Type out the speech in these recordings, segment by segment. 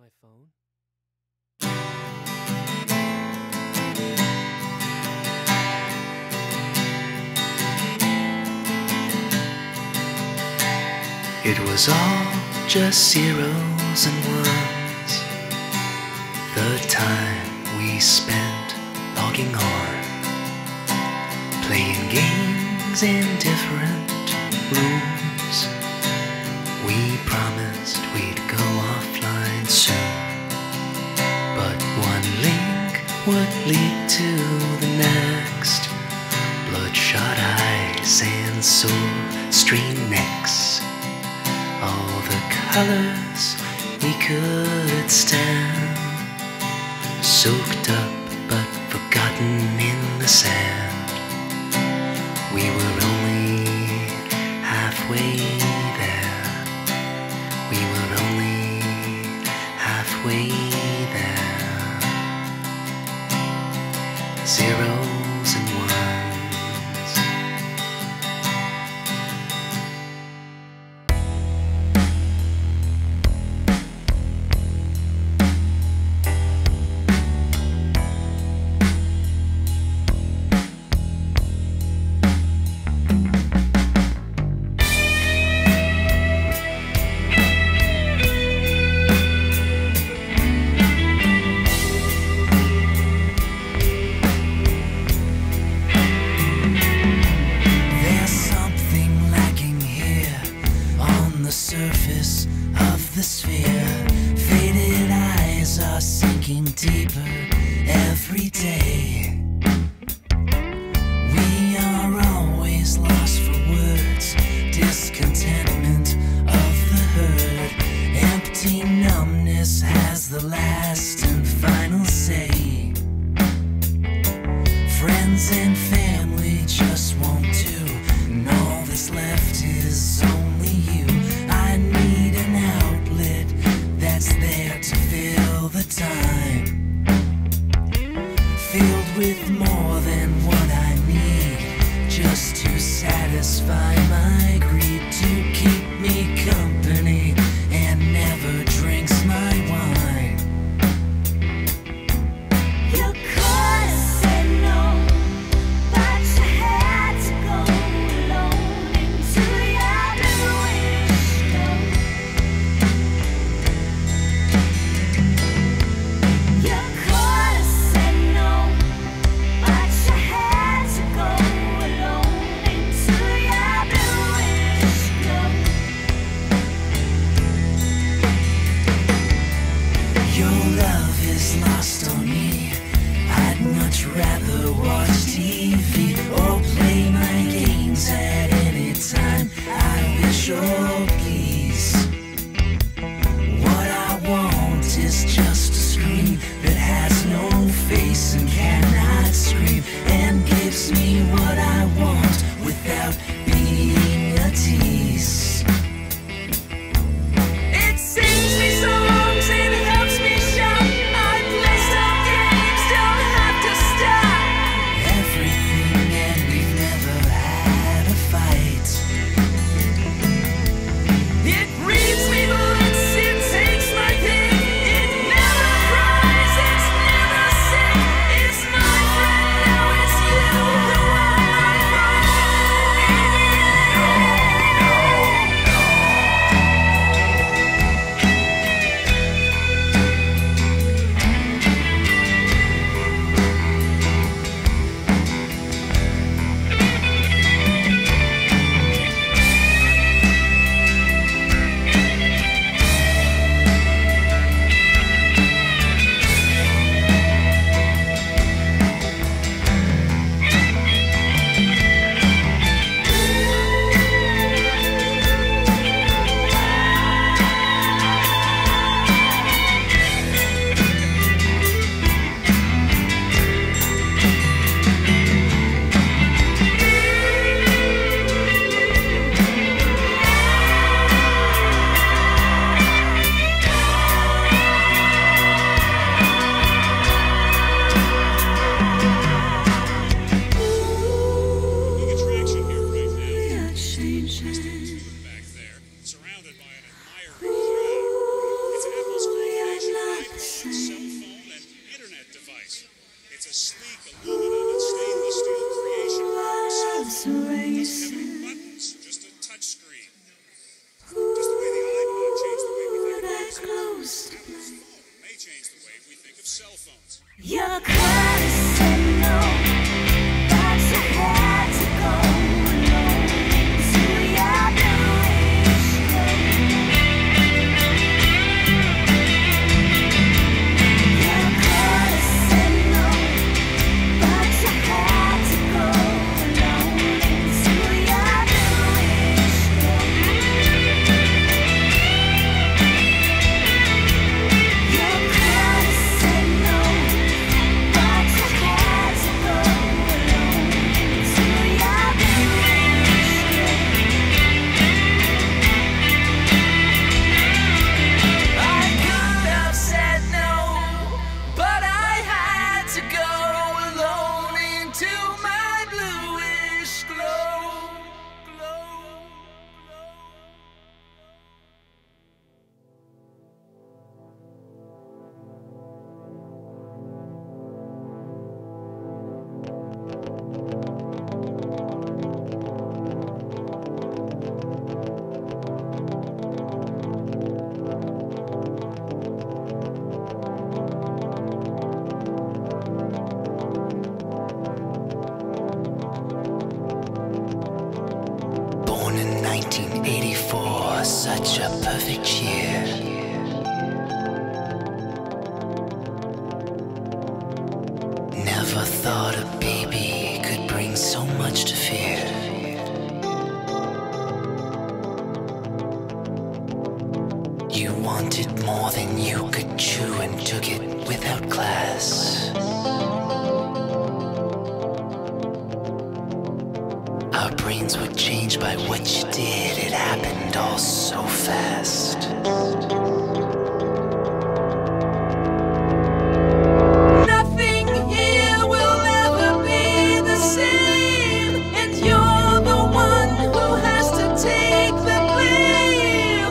my phone. It was all just zeros and ones, the time we spent logging on, playing games in different rooms. We promised we'd go offline soon, but one link would lead to the next. Bloodshot eyes and soul-streamed necks, all the colors we could stand, soaked up but forgotten in the sand. We were only halfway there. We were only halfway there. Zeros and ones. The surface of the sphere, faded eyes are sinking deeper every day. We are always lost for words, discontentment of the herd. Empty numbness has the last and final say. Friends and family just won't do, and all that's left is only you. I need an outlet that's there to fill the time, filled with more than what I need, just to satisfy my greed, to keep me company and never drinks my wine. You could have said no, but you had to go alone into your bluish dome. You could have said no, but you had to go alone into your bluish dome. Your love is lost on me. I'd much rather watch TV or play my games at any time I wish or please. What I want is just a screen that has no face and cannot scream, and gives me what I want without being a tease. It sings me songs and helps me shout. I play some games, don't have to stop. Everything, and we've You could have said no, but you had to go alone into your bluish You could have said no, but you had to go alone into your bluish You could have said no, but you had to go alone into your bluish I could have said no, but I had to go alone into my bluish glow. Born in 1984, such a perfect year. Never thought a baby could bring so much to fear. You wanted more than you could chew and took it without class. Our brains were changed by what you did. It happened all so fast. Nothing here will ever be the same, and you're the one who has to take the blame.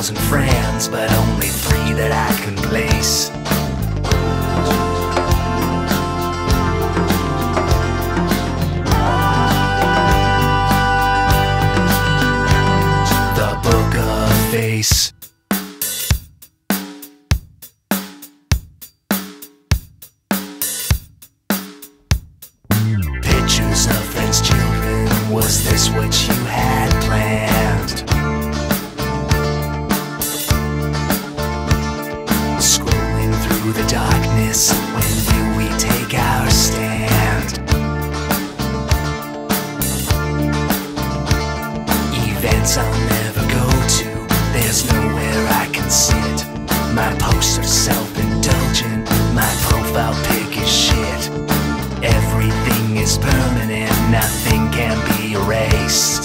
1,000 friends, but only 3 that I can place. The Book of Face. Pictures of friends' children, was this what you had planned? Scrolling through the darkness, when do we take our stand? Events I'll never go to, there's nowhere I can sit. My posts are self-indulgent, my profile pic is shit. Everything is permanent, nothing can be erased.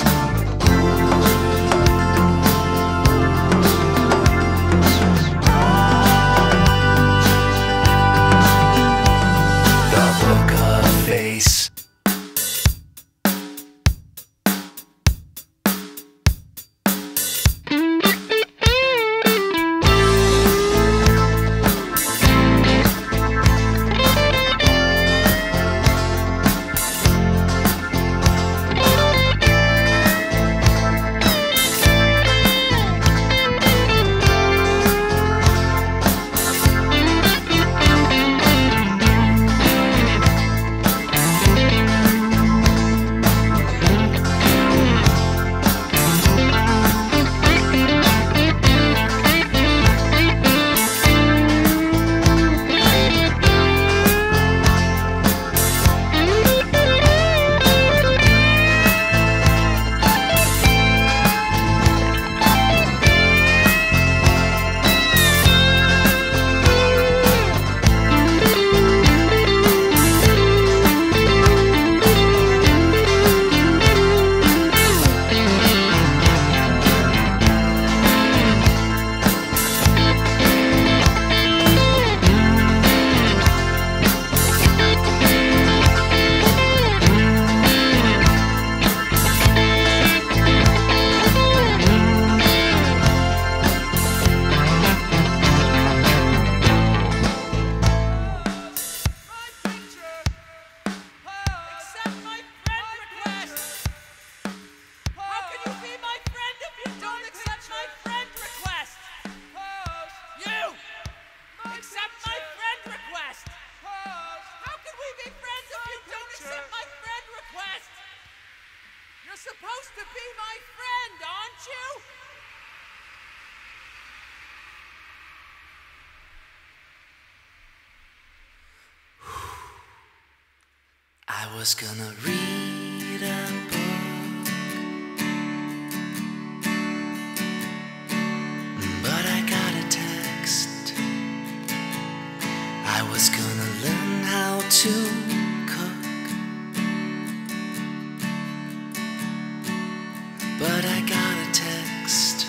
The Book of Face. Supposed to be my friend, aren't you? I was gonna read a book, but I got a text. I was gonna learn how to cook, but I got a text.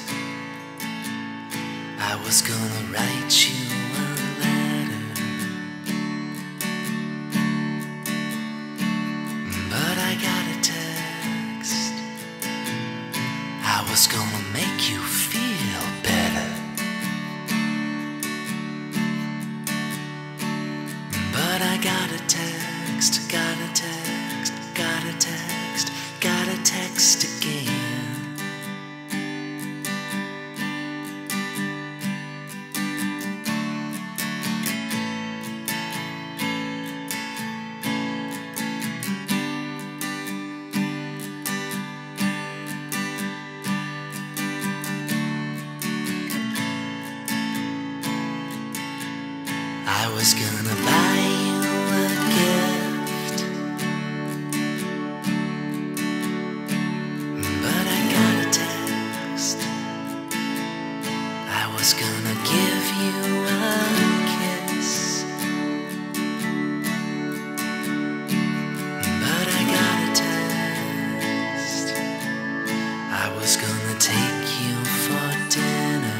I was gonna write you a letter, but I got a text. I was gonna make you feel better, but I got a text, got a text, got a text, got a text again. I was gonna buy you a gift, but I got a text. I was gonna give you a kiss, but I got a text. I was gonna take you for dinner,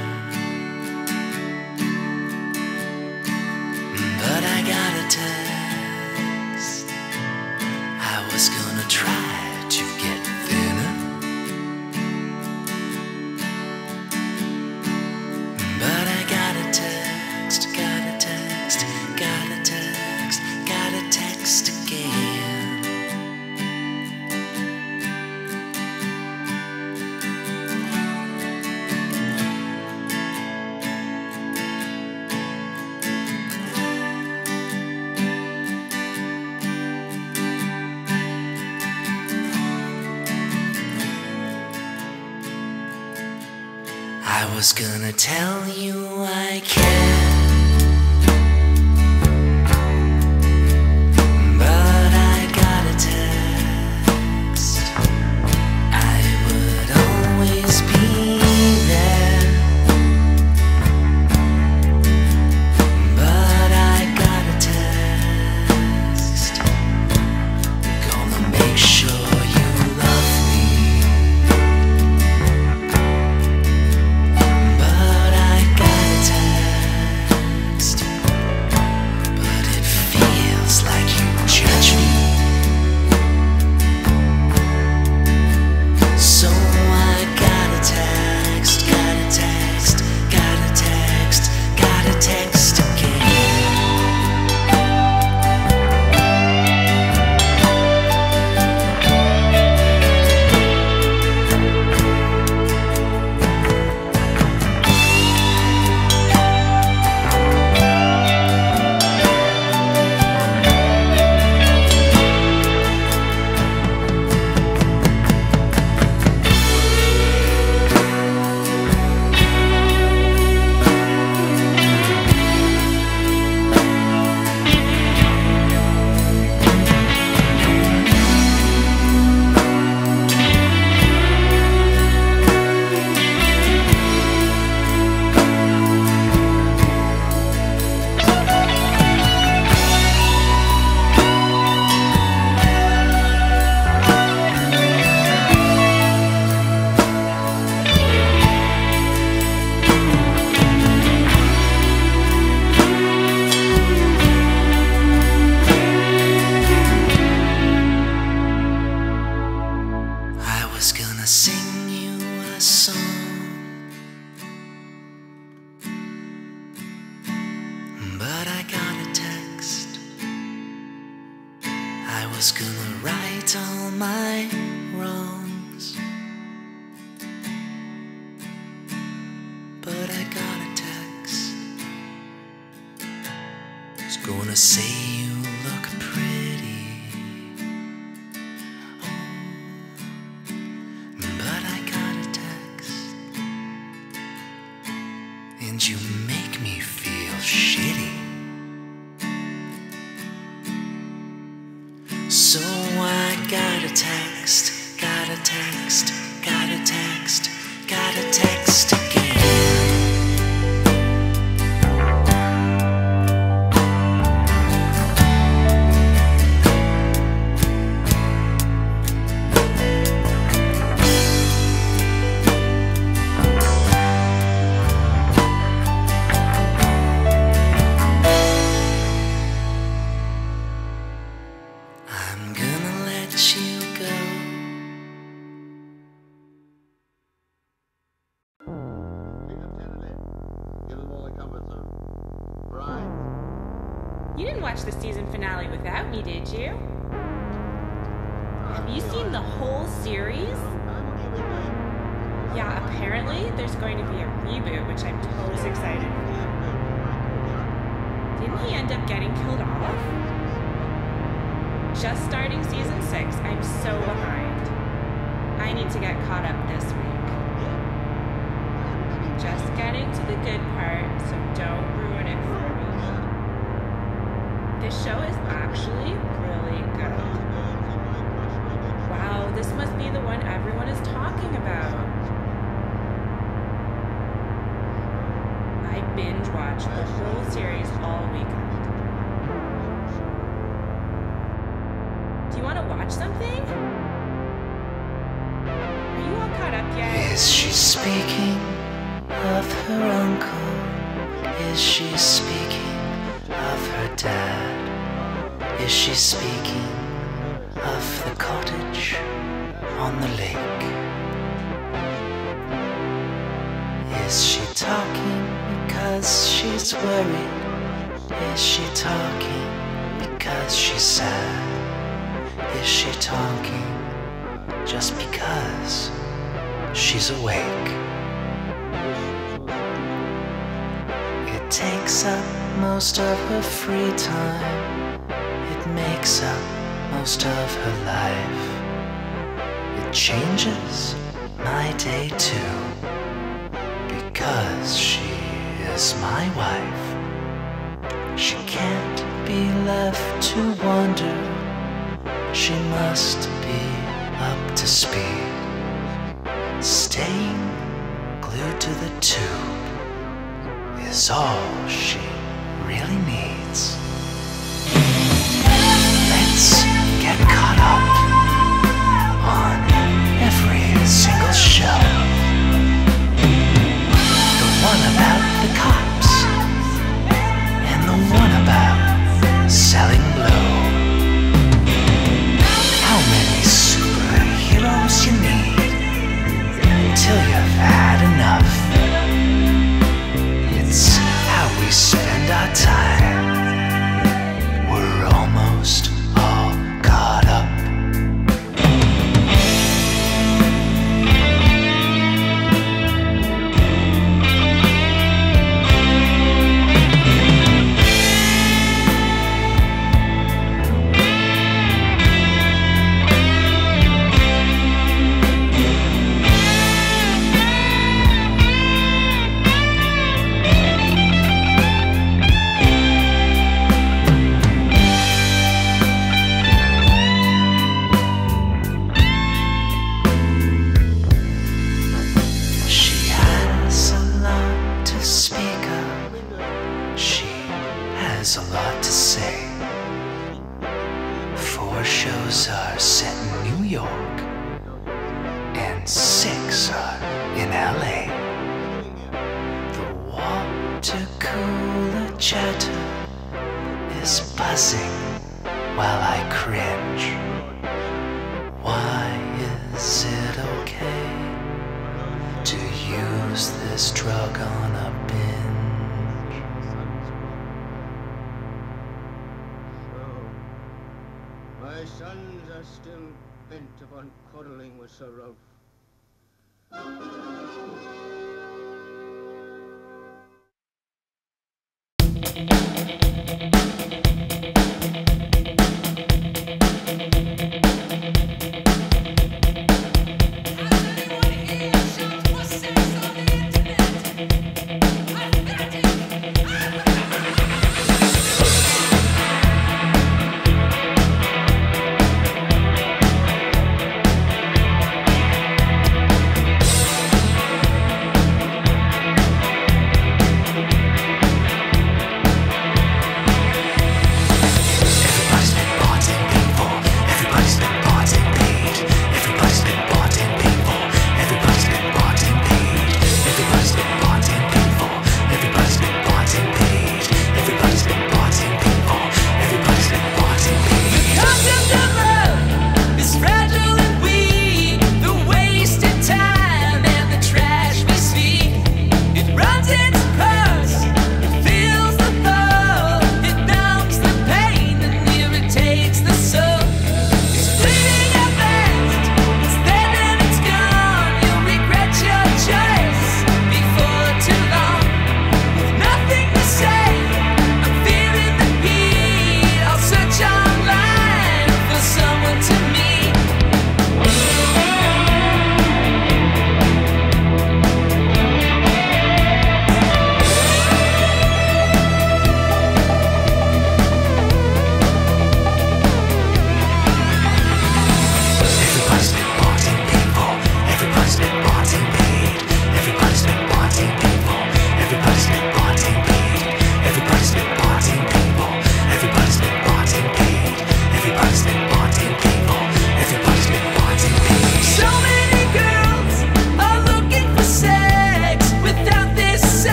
but I got a text. I was gonna try to get thinner, I was gonna tell you I care, but I got a text. I would always be there, but I got a text. Gonna make sure you love me, but I got a text. But it feels like you judge me, so I got a text, got a text, got a text, got a text again. I was gonna sing you a song, but I got a text. I was gonna right all my wrongs, but I got a text. It's gonna say you look pretty, but I got a text. And you make me feel shitty, so I got a text, got a text, got a text, got a text again. I'm gonna let you go. You didn't watch the season finale without me, did you? Have you seen the whole series? Yeah, apparently there's going to be a reboot, which I'm totally excited for. Didn't he end up getting killed off? Just starting season 6, I'm so behind. I need to get caught up this week. Just getting to the good part, so don't ruin it for me. This show is actually really good. Wow, this must be the one everyone is talking about. I binge watched the whole series all weekend. Do you want to watch something? Are you all caught up yet? Is she speaking of her uncle? Is she speaking of her dad? Is she speaking of the cottage on the lake? Is she talking because she's worried? Is she talking because she's sad? Is she talking just because she's awake? It takes up most of her free time. It makes up most of her life. It changes my day too, because she is my wife. She can't be left to wonder. She must be up to speed. Staying glued to the tube is all she really needs. Let's get caught up on every single show. The one about the cops and the one about selling blow. How many superheroes you need till you've had enough. It's how we spend our time. We're almost all caught up. A lot to say. 4 shows are set in New York and 6 are in LA. The water cooler chatter is buzzing while I cringe. Why is it okay to use this drug on a binge? My sons are still bent upon quarreling with Sir Ralph.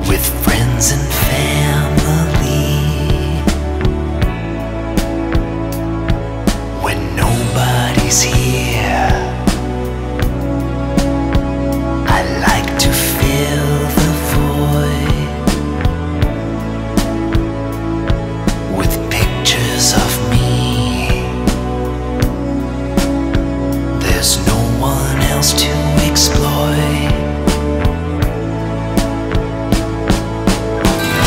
with friends and family. When nobody's here, I like to fill the void with pictures of me. There's no one else to exploit.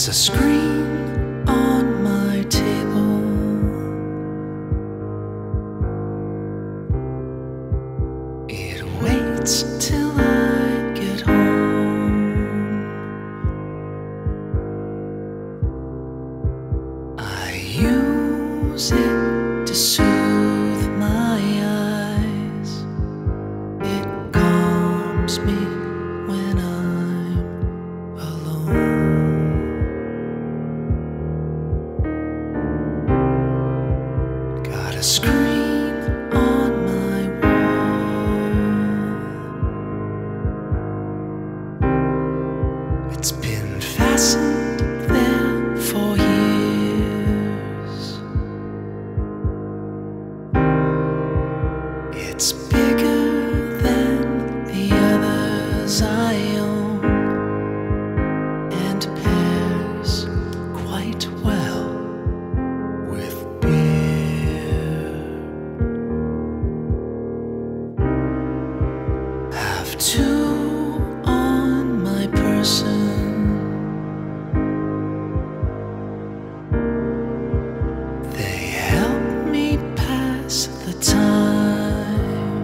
There's a screen on my table. It waits till I get home. I use it to soothe my eyes. It calms me when I'm alone. Got a screen on my wall. It's been fastened there for years. It's bigger than the others I own and pairs quite well with beer. Have two on my person. They help me pass the time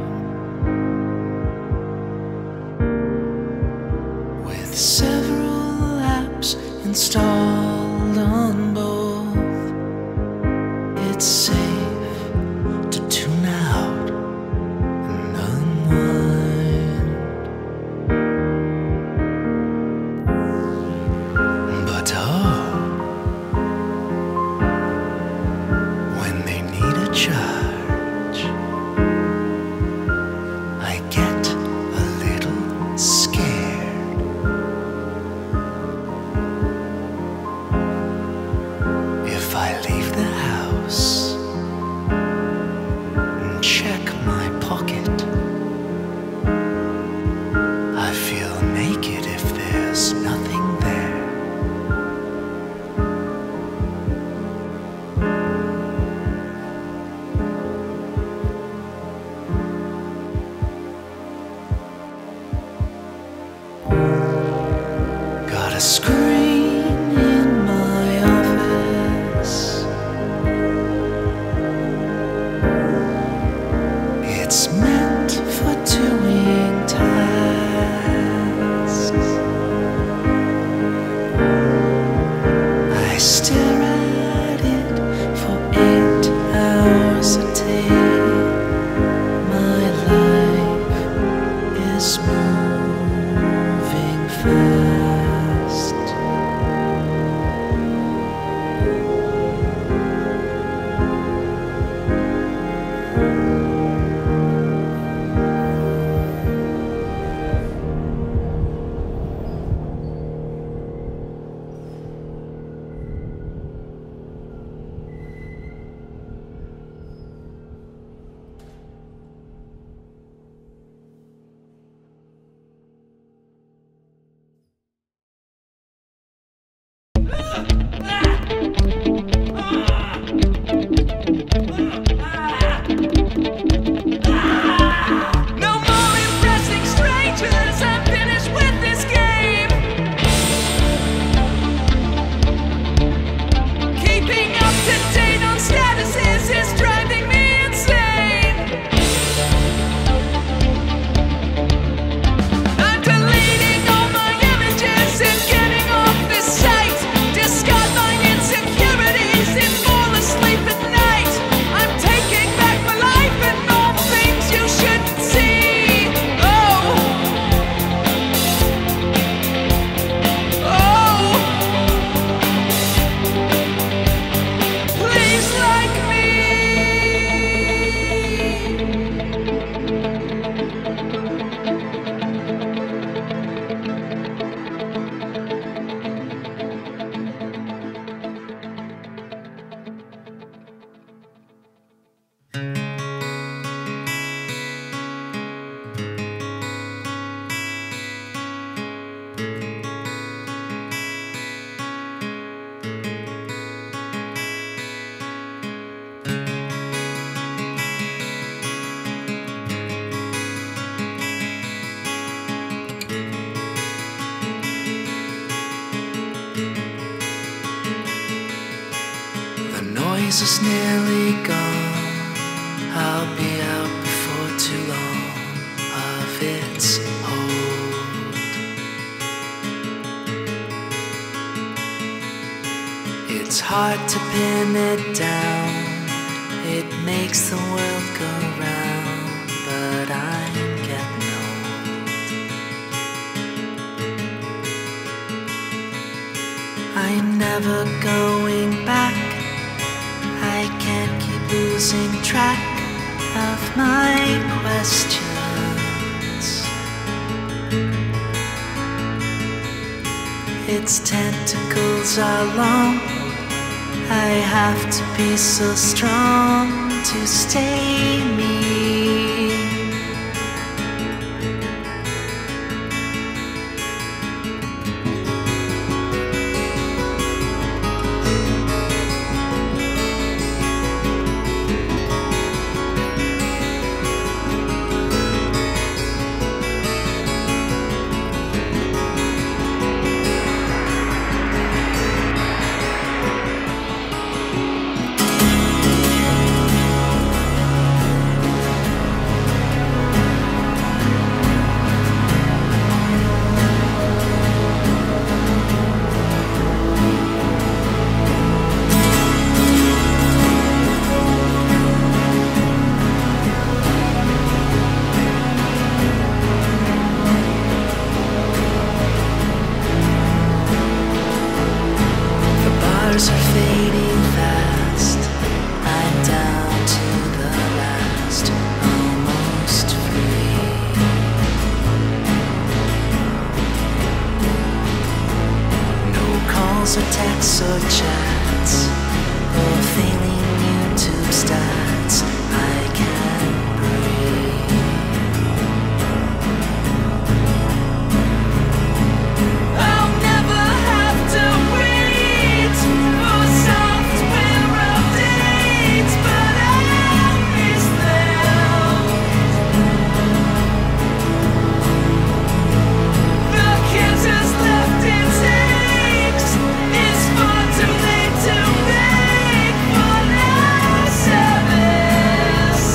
with several apps installed on both. It's safe to tune out and unwind. But oh, when they need a charge, I get a little scared. If I leave the house and check my pocket, I feel naked if there's nothing there. Got a screen in my office. It's meant for doing tasks. I stare at it for 8 hours a day. My life is moving fast. is nearly gone. I'll be out before too long of its hold. It's hard to pin it down. It makes the world go round, but I'm getting old. I'm never going back. I can't keep losing track of my questions. Its tentacles are long. I have to be so strong to stay me. Are fading fast. I'm down to the last, almost free. No calls or texts or chats, or failing YouTube stats. I can breathe. I'll never have to wait for software updates, but I'll miss them. The kids is left in takes. It's far too late to make for now service.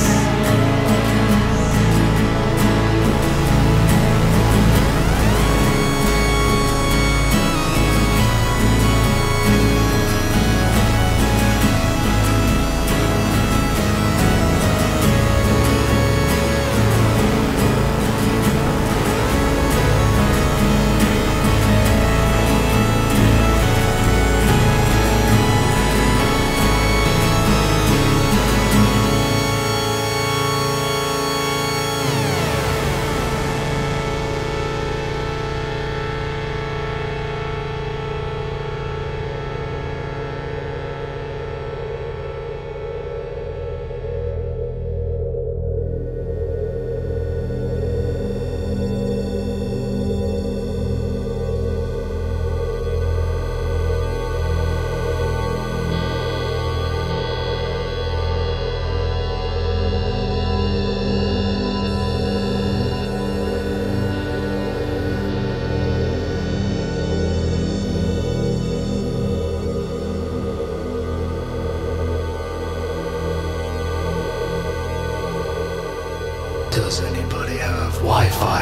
Does anybody have Wi-Fi?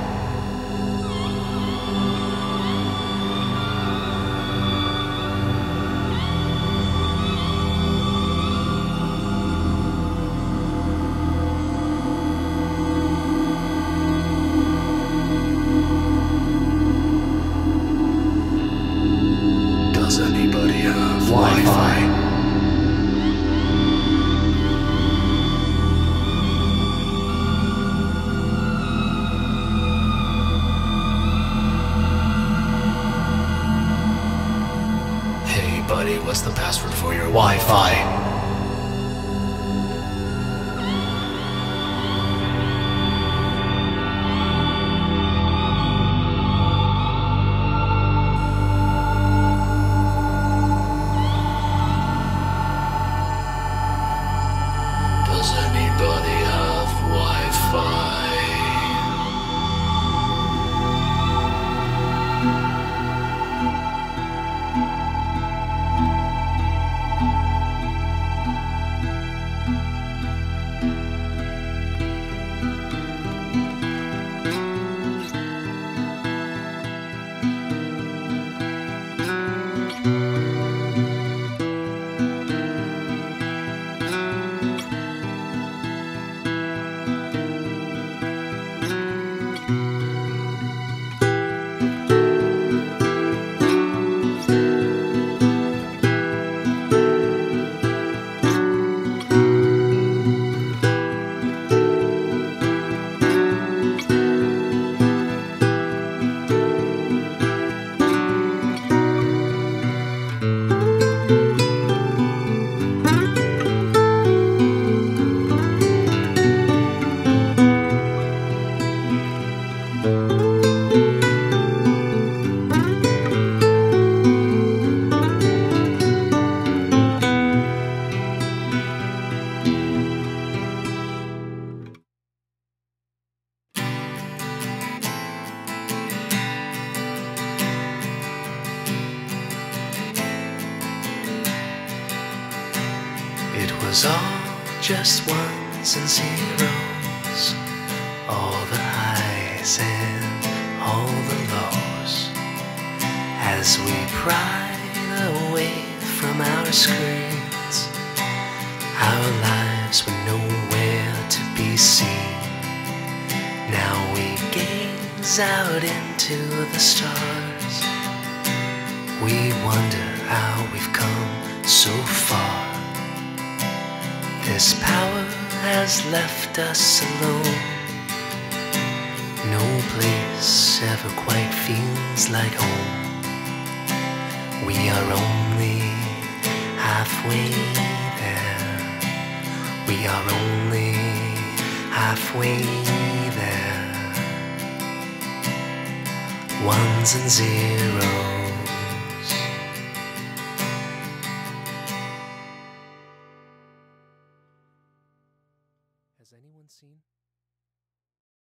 Does anybody have Wi-Fi? Buddy, what's the password for your Wi-Fi? Does anybody have Wi-Fi? was all just ones and zeros, all the highs and all the lows, as we pried away from our screens. Our lives were nowhere to be seen. Now we gaze out into the stars. We wonder how we've come so far. This power has left us alone. No place ever quite feels like home. We are only halfway there. We are only halfway there. Ones and zeros. Has anyone seen